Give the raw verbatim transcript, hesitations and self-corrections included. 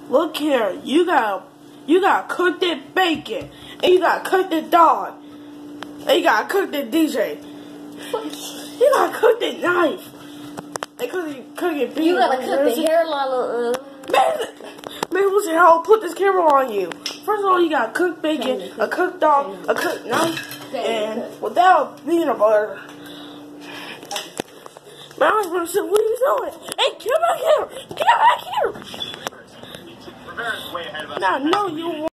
Look here, you got you got cook that bacon, and you got cook that dog, and you got cook that D J. You gotta cook that knife. They cook it, cook it. You gotta cook the hairline. Uh, man, man, what's your hell? Put this camera on you. First of all, you got cooked bacon, a cooked dog, a cooked knife, and without peanut butter. Man, I was gonna say, what are you doing? Hey, get back here! Get back here! Nah, no, you.